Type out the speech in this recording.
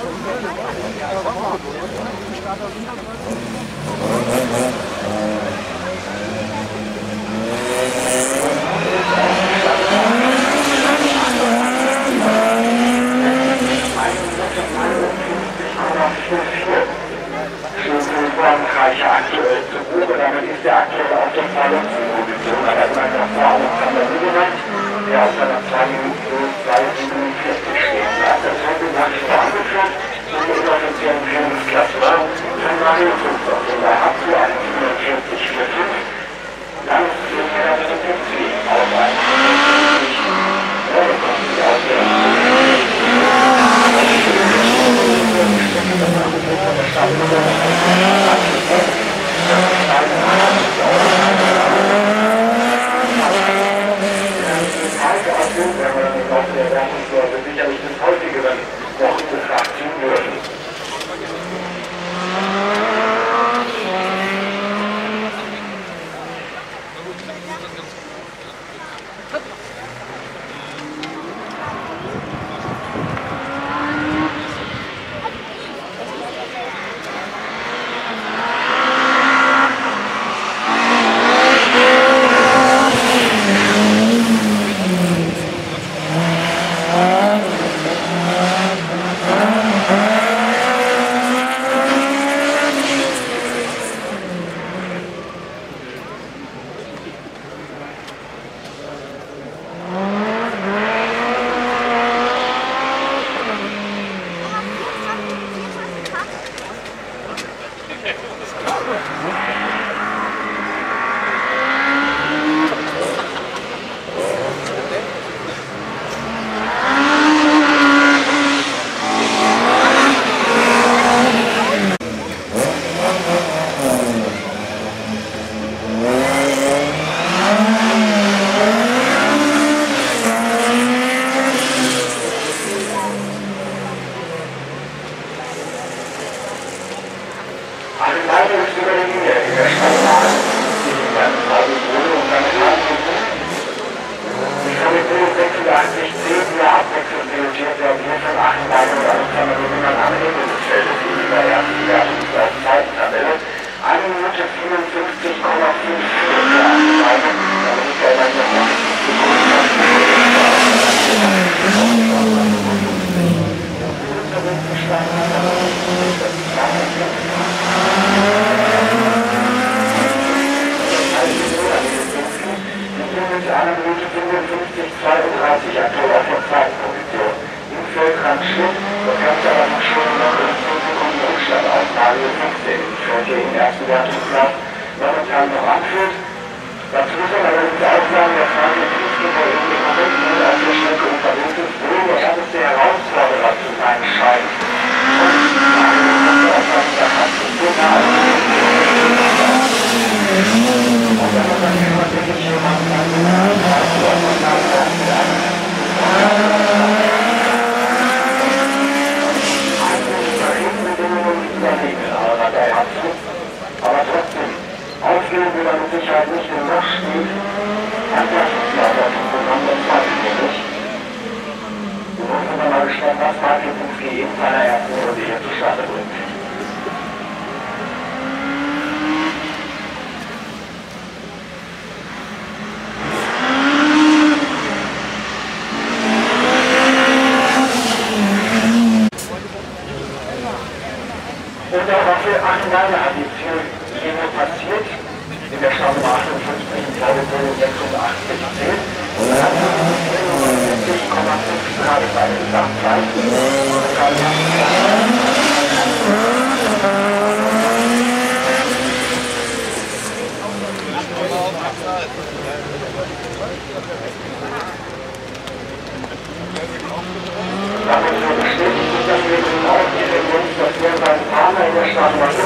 Frankreich aktuell zu Buche, damit ist der aktuell auf der Verletzungsposition, aber immer noch vor Alexander Müller, der auf seiner 2 Minuten 2,47 stehen bleibt. Das heute Nacht vorangeführt in der inoffiziellen Führungsklassement von Mario Fuchs, den er hat zu 41,45. Dann ist der Pizzi auf 1,50. Kommt sie aus der sicherlich das häufigeren Wochen betrachten würden. Damit so bestätigt, dass wir den Ort, dass wir beim Partner in der Stadt